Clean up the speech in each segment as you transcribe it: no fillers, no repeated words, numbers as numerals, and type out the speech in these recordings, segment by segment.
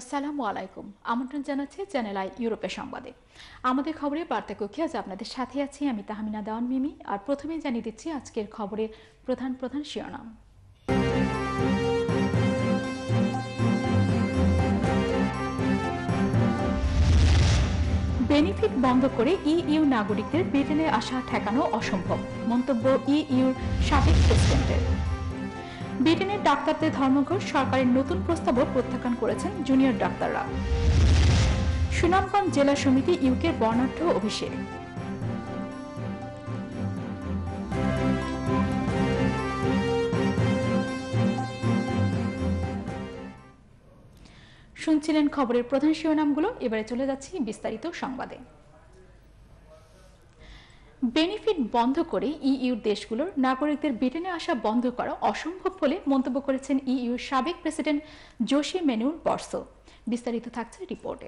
আসসালামু আলাইকুম। আমন্ত্রণ জানাচ্ছি চ্যানেল আই ইউরোপের সংবাদে। আমাদের খবরের বার্তা কক্ষে আজ আপনাদের সাথে আছি আমি তাহমিনা দেওয়ান মিমি। আর প্রথমেই জানিয়ে দিচ্ছি আজকের খবরের প্রধান প্রধান শিরোনাম। বেনিফিট বন্ধ করে ইইউ নাগরিকদের ব্রিটেনে আসা ঠেকানো অসম্ভব, মন্তব্য ইইউর সাবেক প্রেসিডেন্টের। ব্রিটেনের ডাক্তারদের ধর্মঘট সরকারের নতুন প্রস্তাবও প্রত্যাখ্যান করেছেন জুনিয়র ডাক্তাররা। সুনামগঞ্জ জেলা সমিতি ইউকের বর্ণাঢ্য অভিষেক। শুনছিলেন খবরের প্রধান শিরোনামগুলো, এবারে চলে যাচ্ছি বিস্তারিত সংবাদে। বেনিফিট বন্ধ করে ইইউর দেশগুলোর নাগরিকদের ব্রিটেনে আসা বন্ধ করা অসম্ভব বলে মন্তব্য করেছেন ইইউর সাবেক প্রেসিডেন্ট জোসে ম্যানুয়েল বর্সো। বিস্তারিত থাকছে রিপোর্টে।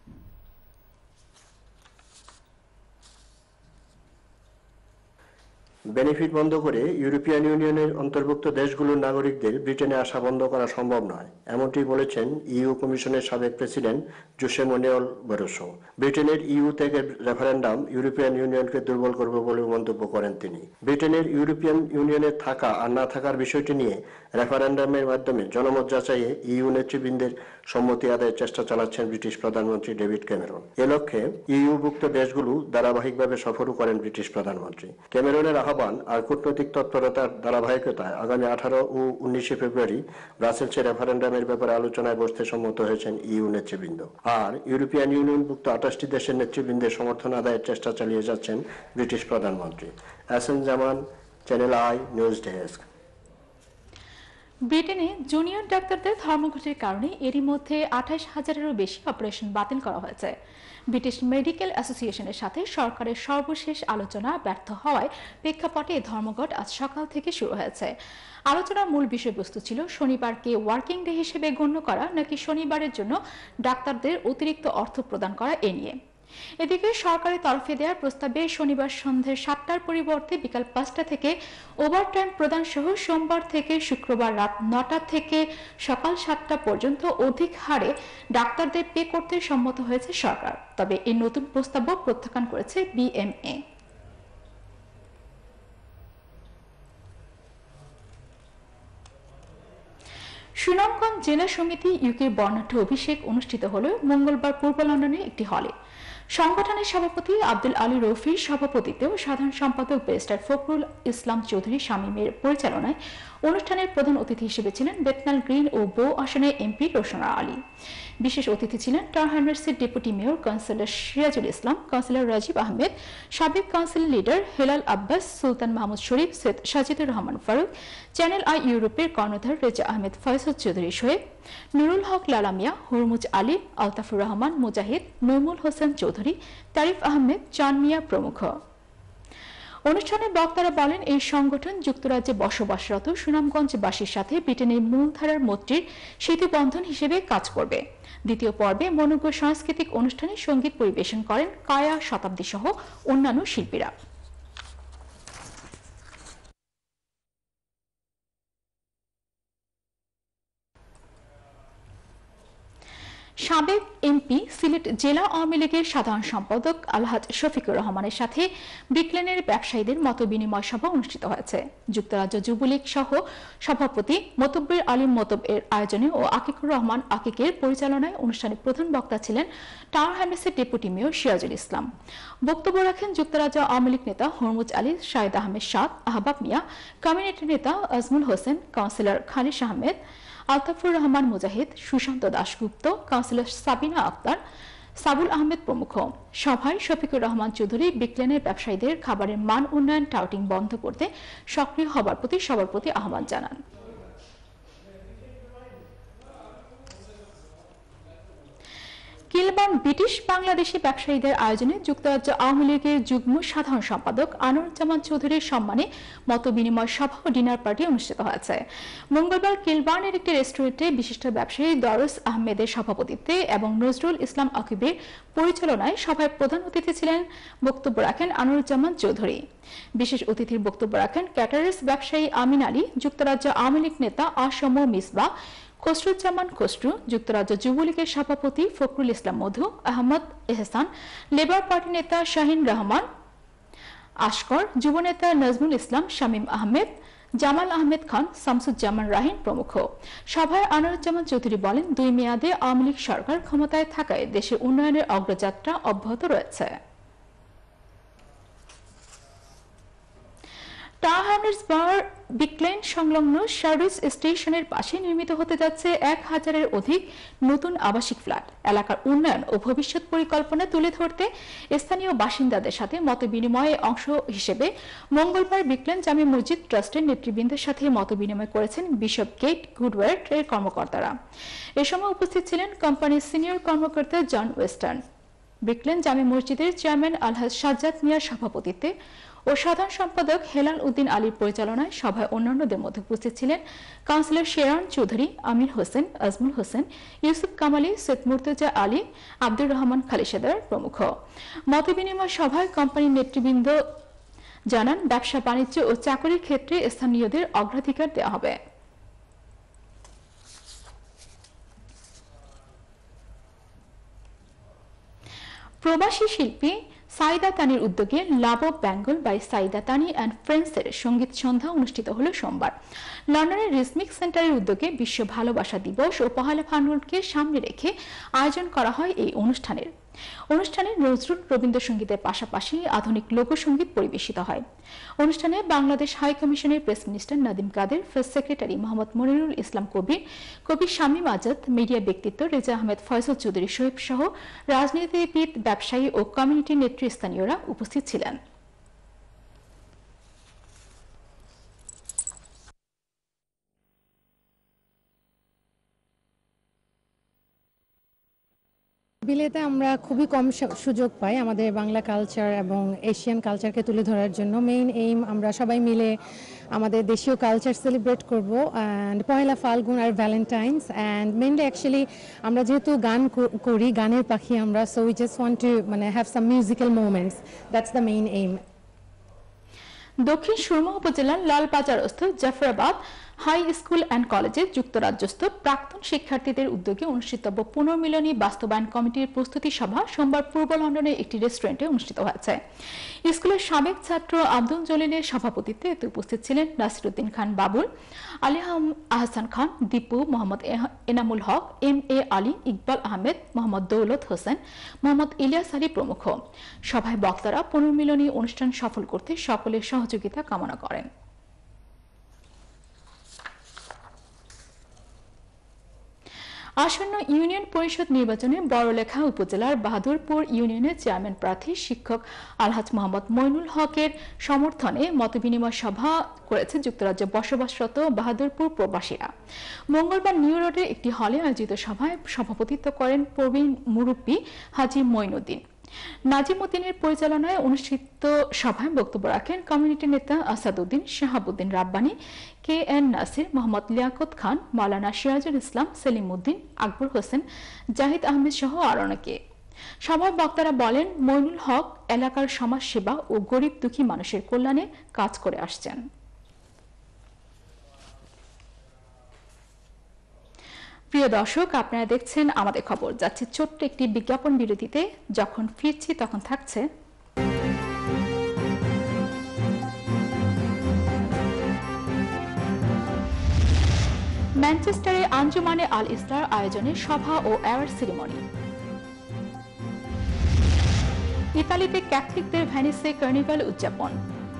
বেনিফিট বন্ধ করে ইউরোপিয়ান ইউনিয়নের অন্তর্ভুক্ত দেশগুলোর নাগরিকদের ব্রিটেনে আসা বন্ধ করা সম্ভব নয়, এমনটি বলেছেন ইইউ কমিশনের সাবেক প্রেসিডেন্ট জোসে ম্যানুয়েল বরোসো। ব্রিটেনের ইইউ ত্যাগের রেফারেন্ডাম ইউরোপিয়ান ইউনিয়নকে দুর্বল করবে বলে মন্তব্য করেন তিনি। ব্রিটেনের ইউরোপিয়ান ইউনিয়নে থাকা আর না থাকার বিষয়টি নিয়ে রেফারেন্ডামের মাধ্যমে জনমত যাচাইয়ে ইইউ নেতৃবৃন্দের সম্মতি আদায়ের চেষ্টা চালাচ্ছেন ব্রিটিশ প্রধানমন্ত্রী ডেভিড ক্যামেরন। এ লক্ষ্যে ইইউভুক্ত দেশগুলো ধারাবাহিকভাবে সফরও করেন ব্রিটিশ প্রধানমন্ত্রী। ক্যামেরনের আহ্বান আর কূটনৈতিক তৎপরতার ধারাবাহিকতায় আগামী 18 ও 19 ফেব্রুয়ারি ব্রাসেলসে রেফারেন্ডামের ব্যাপারে আলোচনায় বসতে সম্মত হয়েছেন ইইউ নেতৃবৃন্দ। আর ইউরোপিয়ান ইউনিয়নভুক্ত 28টি দেশের নেতৃবৃন্দের সমর্থন আদায়ের চেষ্টা চালিয়ে যাচ্ছেন ব্রিটিশ প্রধানমন্ত্রী। S N Zaman, channel I news desk. ব্রিটেনে জুনিয়র ডাক্তারদের ধর্মঘটের কারণে এরই মধ্যে 28,000-এরও বেশি অপারেশন বাতিল করা হয়েছে। ব্রিটিশ মেডিকেল অ্যাসোসিয়েশনের সাথে সরকারের সর্বশেষ আলোচনা ব্যর্থ হওয়ায় প্রেক্ষাপটে ধর্মঘট আজ সকাল থেকে শুরু হয়েছে। আলোচনার মূল বিষয়বস্তু ছিল শনিবারকে ওয়ার্কিং ডে হিসেবে গণ্য করা নাকি শনিবারের জন্য ডাক্তারদের অতিরিক্ত অর্থ প্রদান করা এ নিয়ে। এদিকে সরকারের তরফে দেওয়ার প্রস্তাবে শনিবার সন্ধ্যে 7টার পরিবর্তে বিকাল 5টা থেকে ওভারটাইম প্রদান সহ সোমবার থেকে শুক্রবার রাত 9টা থেকে সকাল 7টা পর্যন্ত অধিক হারে ডাক্তারদের পে করতে সম্মত হয়েছে সরকার। তবে এই নতুন প্রস্তাবও প্রত্যাখ্যান করেছে বিএমএ। সুনামগঞ্জ জেলা সমিতি ইউকের বর্ণাঢ্য অভিষেক অনুষ্ঠিত হল মঙ্গলবার পূর্ব লন্ডনের একটি হলে। সংগঠনের সভাপতি আব্দুল আলী রফির সভাপতিত্বে ও সাধারণ সম্পাদক ব্যারিস্টার ফখরুল ইসলাম চৌধুরী শামীমের পরিচালনায় অনুষ্ঠানের প্রধান অতিথি হিসেবে ছিলেন বেতনাল গ্রিন ও বো আসনের এমপি রোশনা আলী। বিশেষ অতিথি ছিলেন টাউন হ্যামলেটসের deputy mayor councillor Sirajul Islam, councillor Rajib Ahmed, সাবেক council leader Helal Abbas, Sultan Mahmud Sharif, Syed Sajidur Rahman Faruk, channel I ইউরোপের কর্ণধার রেজা আহমেদ, ফয়সল চৌধুরী শোয়েব, নুরুল হক লালামিয়া, হরমুজ আলী, আলতাফুর রহমান মুজাহিদ, নৈমুল হোসেন চৌধুরী, তারিফ আহমেদ, চান মিয়া প্রমুখ। অনুষ্ঠানে বক্তারা বলেন, এই সংগঠন যুক্তরাজ্যে বসবাসরত সুনামগঞ্জবাসীর সাথে ব্রিটেনের মূলধারার মৈত্রীর সেতুবন্ধন হিসেবে কাজ করবে। দ্বিতীয় পর্বে মনোজ্ঞ সাংস্কৃতিক অনুষ্ঠানে সঙ্গীত পরিবেশন করেন কায়া, শতাব্দী সহ অন্যান্য শিল্পীরা। সাবেক এমপি সিলেট জেলা আওয়ামী লীগের সাধারণ সম্পাদক আলহাজ শফিকুর রহমানের সাথে ব্রিকলেনের ব্যবসায়ীদের মতবিনিময় সভা অনুষ্ঠিত হয়েছে। যুক্তরাজ্য যুবলীগ সহ সভাপতি মোতব্বির আলীম মোতব এর আয়োজনে ও আকিকুর রহমান আকিকের পরিচালনায় অনুষ্ঠানে প্রধান বক্তা ছিলেন টাউন হ্যামলেটসের ডেপুটি মেয়র সিরাজুল ইসলাম। বক্তব্য রাখেন যুক্তরাজ্য আওয়ামী লীগ নেতা হরমুজ আলী, শাহেদ আহমেদ সাদ, আহবাব মিয়া, কমিউনিটি নেতা আজমুল হোসেন, কাউন্সিলর খালিশ আহমেদ, আলতাফুর রহমান মুজাহিদ, সুশান্ত দাশগুপ্ত, কাউন্সিলর সাবিনা আক্তার, সাবুল আহমেদ প্রমুখ। সভায় শফিকুর রহমান চৌধুরী ব্রিকলেনের ব্যবসায়ীদের খাবারের মান উন্নয়ন টাউটিং বন্ধ করতে সক্রিয় হবার প্রতি সবার প্রতি আহ্বান জানান। কিলবার্ন ব্রিটিশ বাংলাদেশি ব্যবসায়ীদের আয়োজনে যুক্তরাজ্য আওয়ামী লীগের যুগ্ম সাধারণ সম্পাদক আনোয়ারুজ্জামান চৌধুরীর সম্মানে মতবিনিময় সভা ও ডিনার পার্টি অনুষ্ঠিত হয়েছে। মঙ্গলবার কিলবার্নের একটি রেস্টুরেন্টে বিশিষ্ট ব্যবসায়ী দরস আহমেদের সভাপতিত্বে এবং নজরুল ইসলাম আকিবের পরিচালনায় সভায় প্রধান অতিথি ছিলেন। বক্তব্য রাখেন আনোয়ারুজ্জামান চৌধুরী। বিশেষ অতিথির বক্তব্য রাখেন ক্যাটারার্স ব্যবসায়ী আমিন আলী, যুক্তরাজ্য আওয়ামী লীগ নেতা আসম মিসবা, খসরুজ্জামান খসরু, যুক্তরাজ্য যুবলীগের সভাপতি ফখরুল ইসলাম মধু, আহমদ এহসান, লেবার পার্টি নেতা শাহিন রহমান আশকর, যুবনেতা নজমুল ইসলাম, শামীম আহমেদ, জামাল আহমেদ খান, শামসুজ্জামান রাহিন প্রমুখ। সভায় আনোয়ারুজ্জামান চৌধুরী বলেন, 2 মেয়াদে আওয়ামী লীগ সরকার ক্ষমতায় থাকায় দেশের উন্নয়নের অগ্রযাত্রা অব্যাহত রয়েছে। টাহার্নেসবার্গ বিকলেন সংলগ্ন সার্ভিস স্টেশনের পাশে নির্মিত হতে যাচ্ছে 1000-এর অধিক নতুন আবাসিক ফ্ল্যাট। এলাকার উন্নয়ন ও ভবিষ্যৎ পরিকল্পনা তুলে ধরতে স্থানীয় বাসিন্দাদের সাথে মতবিনিময়ে অংশ হিসেবে মঙ্গলবার বিকলেন জামে মসজিদ ট্রাস্টের নেতৃবৃন্দের সাথে মতবিনিময় করেছেন বিশপ গেট গুডওয়ার্ড এর কর্মকর্তারা। এ সময় উপস্থিত ছিলেন কোম্পানির সিনিয়র কর্মকর্তা জন ওয়েস্টার্ন। বিকলেন জামে মসজিদের চেয়ারম্যান আলহাজ সাজ্জাদ মিয়ার সভাপতিত্বে ও সাধারণ সম্পাদক হেলাল উদ্দিন আলীর পরিচালনায় সভায় অন্যান্যদের মধ্যে উপস্থিত ছিলেন কাউন্সিলর শেরান চৌধুরী, আমির হোসেন, আজমুল হোসেন, ইউসুফ কামালী, সৈয়দ মুর্তজা আলী, আব্দুর রহমান খালিশাদার প্রমুখ। মতবিনিময় সভায় কোম্পানির নেতৃবৃন্দ জানান, ব্যবসা বাণিজ্য ও চাকরির ক্ষেত্রে স্থানীয়দের অগ্রাধিকার দেওয়া হবে। প্রবাসী শিল্পী সাইদা তানির উদ্যোগে love of Bengal by Saida Tani and ফ্রেন্ডসের সঙ্গীত সন্ধ্যা অনুষ্ঠিত হল সোমবার। লন্ডনের রিসমিক সেন্টারের উদ্যোগে বিশ্ব ভালোবাসা দিবস ও পহেলা ফাল্গুনকে সামনে রেখে আয়োজন করা হয় এই অনুষ্ঠানে নজরুল রবীন্দ্রসঙ্গীতের পাশাপাশি আধুনিক লোকসঙ্গীত পরিবেশিত হয়। অনুষ্ঠানে বাংলাদেশ হাই কমিশনের press minister Nadim Kader, press secretary Mohammad Monirul Islam কবি শামীম আজাদ, মিডিয়া ব্যক্তিত্ব রেজা আহমেদ, ফয়সল চৌধুরী শোয়েব সহ রাজনীতিবিদ, ব্যবসায়ী ও কমিউনিটি নেতৃস্থানীয়রা উপস্থিত ছিলেন। বিলেতে আমরা খুবই কম সুযোগ পাই আমাদের বাংলা কালচার এবং এশিয়ান কালচারকে তুলে ধরার জন্য। মেইন এইম আমরা সবাই মিলে আমাদের দেশীয় কালচার সেলিব্রেট করব অ্যান্ড পহেলা ফাল্গুন আর ভ্যালেন্টাইন্স অ্যান্ড মেইনলি অ্যাকচুয়ালি আমরা যেহেতু গান করি, গানের পাখি আমরা, so we just want to have some musical moments, that's the main aim. Dakshin Surma উপজেলার লালবাজারস্থ জাফরাবাদ হাই স্কুল অ্যান্ড কলেজে যুক্তরাজ্যস্থ প্রাক্তন শিক্ষার্থীদের উদ্যোগে অনুষ্ঠিতব্য পুনর্মিলনী বাস্তবায়ন কমিটির প্রস্তুতি সভা সোমবার পূর্ব লন্ডনের একটি রেস্টুরেন্টে অনুষ্ঠিত হয়েছে। স্কুলের সাবেক ছাত্র আব্দুল জলিলের সভাপতিত্বে এতে উপস্থিত ছিলেন নাসিরউদ্দিন খান বাবুল, আলী আহসান খান, দীপু, মোহাম্মদ এনামুল হক, MA আলী, ইকবাল আহমেদ, মোহাম্মদ দৌলত হোসেন, মোহাম্মদ ইলিয়াস আলী প্রমুখ। সভায় বক্তারা পুনর্মিলনী অনুষ্ঠান সফল করতে সকলের সহযোগিতা কামনা করেন। আসন্ন ইউনিয়ন পরিষদ নির্বাচনে বড়লেখা উপজেলার বাহাদুরপুর ইউনিয়নের চেয়ারম্যান প্রার্থী শিক্ষক আলহাজ মোহাম্মদ মইনুল হকের সমর্থনে মতবিনিময় সভা করেছে যুক্তরাজ্যে বসবাসরত বাহাদুরপুর প্রবাসীরা। মঙ্গলবার নিউ রোডে একটি হলে আয়োজিত সভায় সভাপতিত্ব করেন প্রবীণ মুরব্বী হাজী মঈনুদ্দিন। নাজিমউদ্দিনের পরিচালনায় অনুষ্ঠিত সভায় বক্তব্য রাখেন কমিউনিটি নেতা আসাদউদ্দিন, শাহাবুদ্দিন রাব্বানী, KN নাসির, মোহাম্মদ লিয়াকত খান, মাওলানা সিরাজুল ইসলাম, সেলিম উদ্দিন, আকবর হোসেন, জাহিদ আহমেদ সহ আরো অনেকে। সভায় বক্তারা বলেন, মইনুল হক এলাকার সমাজসেবা ও গরিব দুঃখী মানুষের কল্যাণে কাজ করে আসছেন। প্রিয় দর্শক, আপনারা দেখছেন আমাদের খবর। যাচ্ছে ছোট্ট একটি বিজ্ঞাপন বিরতিতে। যখন ফিরছি তখন থাকছে ম্যানচেস্টারে আঞ্জুমানে আল ইসলার আয়োজনে সভা ও অ্যাওয়ার্ড সেরিমনি। ইতালিতে ক্যাথলিকদের ভেনিসে কার্নিভাল উদযাপন।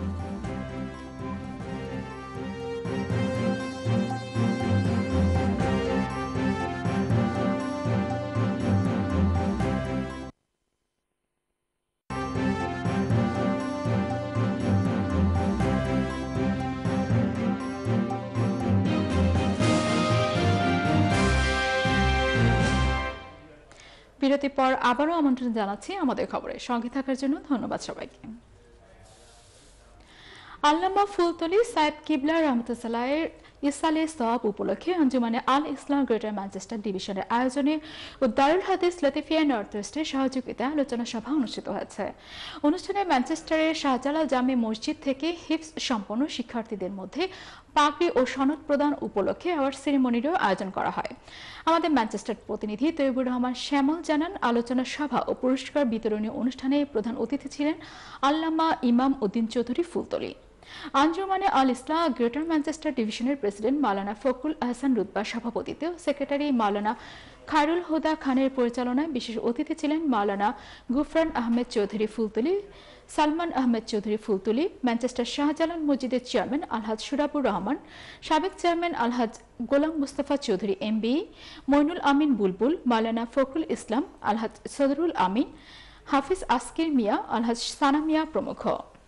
বিরতির পর আবারও আমন্ত্রণ জানাচ্ছি আমাদের খবরে সঙ্গে থাকার জন্য। ধন্যবাদ সবাইকে। আল্লামা ফুলতলি সাইদ কিবলা রহমতুল্লাহের ইসালে সওয়াব উপলক্ষে আঞ্জুমানে আল ইসলাম গ্রেটার ম্যানচেস্টার ডিভিশনের আয়োজনে ও দারুল হাদিস লতিফিয়া নর্থ ওয়েস্টের সহযোগিতায় আলোচনা সভা অনুষ্ঠিত হয়েছে। অনুষ্ঠানে ম্যানচেস্টারের শাহজালাল জামে মসজিদ থেকে হিফজ সম্পন্ন শিক্ষার্থীদের মধ্যে পাগড়ি ও সনদ প্রদান উপলক্ষে অ্যাওয়ার্ড সেরিমনিরও আয়োজন করা হয়। আমাদের ম্যানচেস্টার প্রতিনিধি তৈবুর রহমান শ্যামল জানান, আলোচনা সভা ও পুরস্কার বিতরণী অনুষ্ঠানে প্রধান অতিথি ছিলেন আল্লামা ইমাম উদ্দিন চৌধুরী ফুলতলি। আঞ্জুমানে আল ইসলাম গ্রেটার ম্যানচেস্টার ডিভিশনের প্রেসিডেন্ট মাওলানা ফখরুল আহসান রুতবার সভাপতিত্বে ও সেক্রেটারি মাওলানা খায়রুল হুদা খানের পরিচালনায় বিশেষ অতিথি ছিলেন মাওলানা গুফরান আহমেদ চৌধুরী ফুলতলি, সালমান আহমেদ চৌধুরী ফুলতলি, ম্যানচেস্টার শাহজালাল মসজিদের চেয়ারম্যান আলহাজ সুরাবুর রহমান, সাবেক চেয়ারম্যান আলহাজ গোলাম মুস্তাফা চৌধুরী এমবি, মইনুল আমিন বুলবুল, মাওলানা ফখরুল ইসলাম, আলহাজ সদরুল আমিন, হাফিজ আসকির মিয়া, আলহাজ সানা মিয়া প্রমুখ।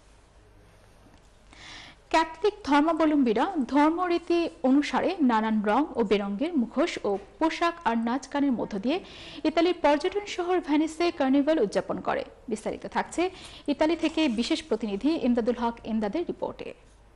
ক্যাথলিক ধর্মাবলম্বীরা ধর্মরীতি অনুসারে নানান রং ও বেরঙের মুখোশ ও পোশাক আর নাচ গানের মধ্য দিয়ে ইতালির পর্যটন শহর ভেনিসে কার্নিভাল উদযাপন করে। বিস্তারিত থাকছে ইতালি থেকে বিশেষ প্রতিনিধি ইমদাদুল হক ইমদাদের রিপোর্টে।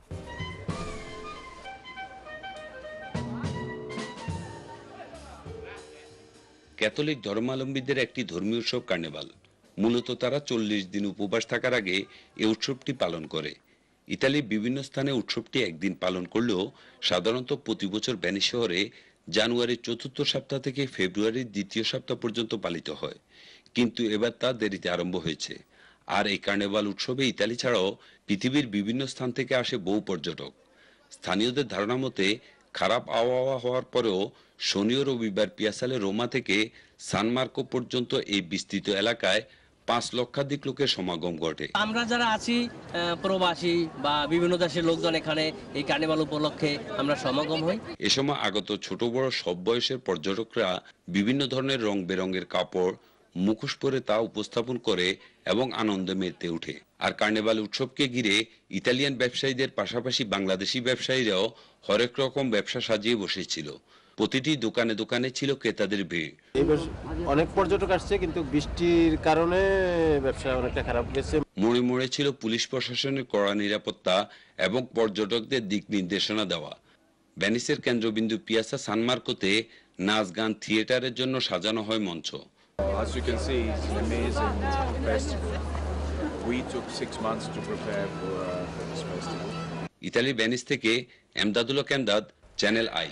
ক্যাথলিক ধর্মাবলম্বীদের একটি ধর্মীয় উৎসব কার্নিভাল। মূলত তারা 40 দিন উপবাস থাকার আগে এই উৎসবটি পালন করে। ইতালির বিভিন্ন স্থানে উৎসবটি একদিন পালন করলেও সাধারণত প্রতি বছর ভেনিস শহরে জানুয়ারির ৪র্থ সপ্তাহ থেকে ফেব্রুয়ারির ২য় সপ্তাহ পর্যন্ত পালিত হয়, কিন্তু এবার তা দেরিতে আরম্ভ হয়েছে। আর এই কার্নিভাল উৎসবে ইতালি ছাড়াও পৃথিবীর বিভিন্ন স্থান থেকে আসে বহু পর্যটক। স্থানীয়দের ধারণা মতে খারাপ আবহাওয়া হওয়ার পরেও শনি ও রবিবার পিয়াসালে রোমা থেকে সান মার্কো পর্যন্ত এই বিস্তৃত এলাকায় ৫ লক্ষাধিক লোকের সমাগম ঘটে। আমরা যারা আছি প্রবাসী বা বিভিন্ন দেশের লোকজন এখানে এই কার্নিভাল উপলক্ষে আমরা সমাগম হই। এ সময় আগত ছোট বড় সব বয়সের পর্যটকরা বিভিন্ন ধরনের রং বেরঙের কাপড়, মুখোশ পরে তা উপস্থাপন করে এবং আনন্দে মেতে ওঠে। আর কার্নিভাল উৎসবকে ঘিরে ইতালিয়ান ব্যবসায়ীদের পাশাপাশি বাংলাদেশি ব্যবসায়ীরাও হরেক রকম ব্যবসা সাজিয়ে বসেছিল। প্রতিটি দোকানে দোকানে ছিল ক্রেতাদের ভিড়। এবার অনেক পর্যটক আসছে, কিন্তু বৃষ্টির কারণে ব্যবসা অনেকটা খারাপ গেছে। মোড়ে মোড়ে ছিল পুলিশ প্রশাসনের কড়া নিরাপত্তা এবং পর্যটকদের দিক নির্দেশনা দেওয়া। ভেনিসের কেন্দ্রবিন্দু পিয়াসা সান মার্কোতে নাচ গান থিয়েটারের জন্য সাজানো হয় মঞ্চ। As you can see, it's an amazing festival. We took 6 months to prepare for this festival. Italy Venice থেকে এমদাদুল হক এমদাদ, চ্যানেল আই।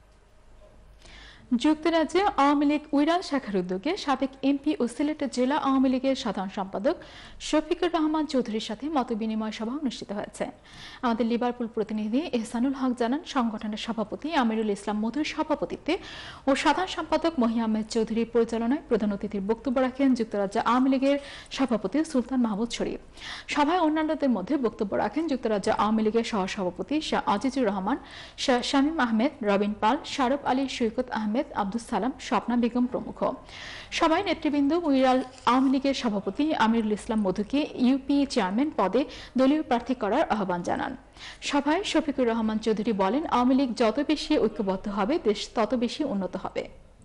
যুক্তরাজ্যে আওয়ামী লীগ উইরাল শাখার উদ্যোগে সাবেক এমপি ও সিলেট জেলা আওয়ামী লীগের সাধারণ সম্পাদক শফিকুর রহমান চৌধুরীর সাথে মতবিনিময় সভা অনুষ্ঠিত হয়েছে। আমাদের লিভারপুল প্রতিনিধি এহসানুল হক জানান, সংগঠনের সভাপতি আমিরুল ইসলাম মধুর সভাপতিত্বে ও সাধারণ সম্পাদক মহি আহমেদ চৌধুরীর পরিচালনায় প্রধান অতিথির বক্তব্য রাখেন যুক্তরাজ্য আওয়ামী লীগের সভাপতি সুলতান মাহমুদ শরীফ। সভায় অন্যান্যদের মধ্যে বক্তব্য রাখেন যুক্তরাজ্য আওয়ামী লীগের সহসভাপতি শাহ আজিজুর রহমান, শাহ শামীম আহমেদ, রবিন পাল, শারফ আলী, সৈকত আহমেদ, আব্দুল সালাম, স্বপ্না বেগম প্রমুখ। সভায় নেতৃবৃন্দ উইরাল আওয়ামী লীগের সভাপতি আমিরুল ইসলাম মধুকে ইউপি চেয়ারম্যান পদে দলীয় প্রার্থী করার আহ্বান জানান। সভায় শফিকুর রহমান চৌধুরী বলেন, আওয়ামী লীগ যত বেশি ঐক্যবদ্ধ হবে, দেশ তত বেশি উন্নত হবে।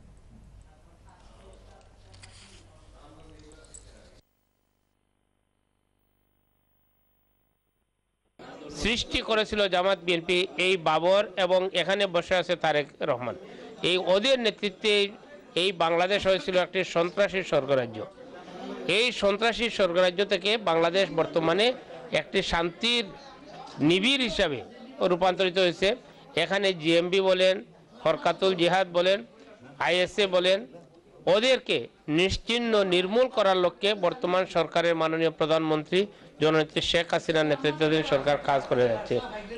সৃষ্টি করেছিল জামাত বিএনপি এই বাবর এবং এখানে বসে আছে তারেক রহমান। এই ওদের নেতৃত্বে এই বাংলাদেশ হয়েছিল একটি সন্ত্রাসী স্বর্গরাজ্য। এই সন্ত্রাসী স্বর্গরাজ্য থেকে বাংলাদেশ বর্তমানে একটি শান্তির নিবিড় হিসাবে রূপান্তরিত হয়েছে। এখানে জিএমবি বলেন, হরকাতুল জিহাদ বলেন, আইএসএ বলেন, ওদেরকে নিশ্চিহ্ন নির্মূল করার লক্ষ্যে বর্তমান সরকারের মাননীয় প্রধানমন্ত্রী জননেত্রী শেখ হাসিনার নেতৃত্বাধীন সরকার কাজ করে যাচ্ছে।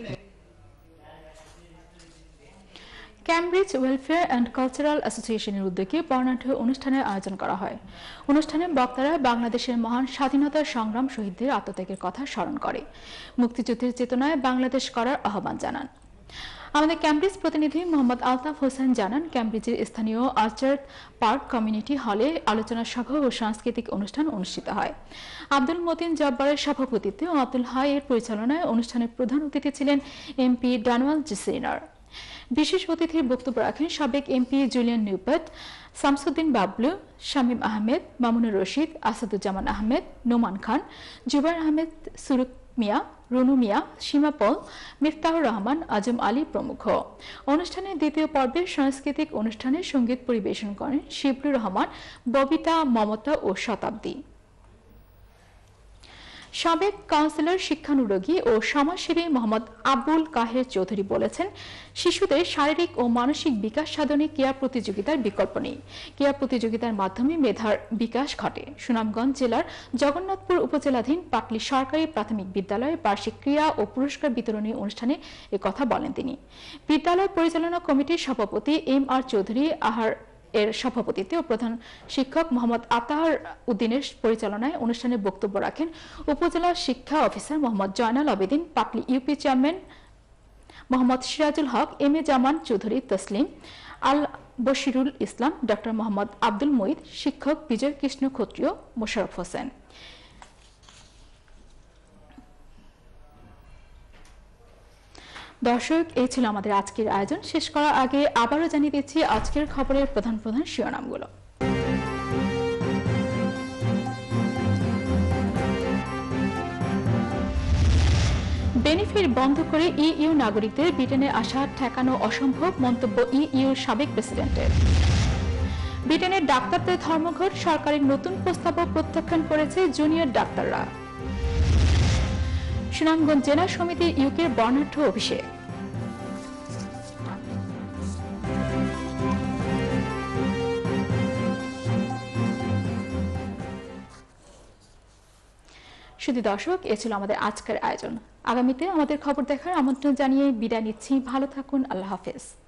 ক্যামব্রিজ ওয়েলফেয়ার অ্যান্ড কালচারাল অ্যাসোসিয়েশনের উদ্যোগে বর্ণাঢ্য অনুষ্ঠানের আয়োজন করা হয়। অনুষ্ঠানে বক্তারা বাংলাদেশের মহান স্বাধীনতা সংগ্রাম শহীদদের আত্মত্যাগের কথা স্মরণ করে মুক্তিযুদ্ধের চেতনায় বাংলাদেশ করার আহ্বান জানান। আমাদের ক্যামব্রিজ প্রতিনিধি মোহাম্মদ আলতাফ হোসেন জানান, ক্যামব্রিজের স্থানীয় আর্চার পার্ক কমিউনিটি হলে আলোচনা সভা ও সাংস্কৃতিক অনুষ্ঠান অনুষ্ঠিত হয়। আব্দুল মতিন জব্বারের সভাপতিত্বে ও আব্দুল হাই এর পরিচালনায় অনুষ্ঠানের প্রধান অতিথি ছিলেন এমপি ডানওয়াল জিসিনার। বিশেষ অতিথির বক্তব্য রাখেন সাবেক MP Julian Newport, Shamsuddin Bablu, Shamim Ahmed, Mamunur Rashid, Asaduzzaman Ahmed, Noman Khan, Zubair Ahmed, Suruk Mia, Runu Mia, Sima Paul, Miftahur Rahman, Azam Ali প্রমুখ। অনুষ্ঠানের দ্বিতীয় পর্বে সাংস্কৃতিক অনুষ্ঠানে সঙ্গীত পরিবেশন করেন শিবলুর রহমান, ববিতা, মমতা ও শতাব্দী। সাবেক কাউন্সিলর, শিক্ষানুরাগী ও সমাজসেবী মোহাম্মদ আবুল কাহের চৌধুরী বলেছেন, শিশুদের শারীরিক ও মানসিক বিকাশ সাধনে ক্রীড়া প্রতিযোগিতার বিকল্প নেই। ক্রীড়া প্রতিযোগিতার মাধ্যমে মেধার বিকাশ ঘটে। সুনামগঞ্জ জেলার জগন্নাথপুর উপজেলাধীন পাটলি সরকারি প্রাথমিক বিদ্যালয়ে বার্ষিক ক্রীড়া ও পুরস্কার বিতরণী অনুষ্ঠানে একথা বলেন তিনি। বিদ্যালয় পরিচালনা কমিটির সভাপতি এম.আর. চৌধুরী এর সভাপতিত্বে ও প্রধান শিক্ষক মোহাম্মদ আতাহার উদ্দিনের পরিচালনায় অনুষ্ঠানে বক্তব্য রাখেন উপজেলা শিক্ষা officer Mohammad Joynal Abedin, Patli UP chairman Mohammad Sirajul Haque, M A. Zaman Chowdhury Taslim, Al Bashirul Islam, doctor Mohammad Abdul Muid, শিক্ষক বিজয় কৃষ্ণ ক্ষত্রিয়, মোশাররফ হোসেন। দর্শক, এই ছিল আমাদের আজকের আয়োজন। শেষ করার আগে আবারও জানিয়ে দিচ্ছি আজকের খবরের প্রধান প্রধান শিরোনামগুলো। বেনিফিট বন্ধ করে ইইউ নাগরিকদের ব্রিটেনে আসা ঠেকানো অসম্ভব, মন্তব্য ইইউর সাবেক প্রেসিডেন্টের। ব্রিটেনের ডাক্তারদের ধর্মঘট, সরকারের নতুন প্রস্তাবও প্রত্যাখ্যান করেছে জুনিয়র ডাক্তাররা। সুনামগঞ্জ জেলা সমিতির ইউকের বর্ণাঢ্য অভিষেক। শুধু দর্শক, এ ছিল আমাদের আজকের আয়োজন। আগামীতে আমাদের খবর দেখার আমন্ত্রণ জানিয়ে বিদায় নিচ্ছি। ভালো থাকুন। আল্লাহ হাফেজ।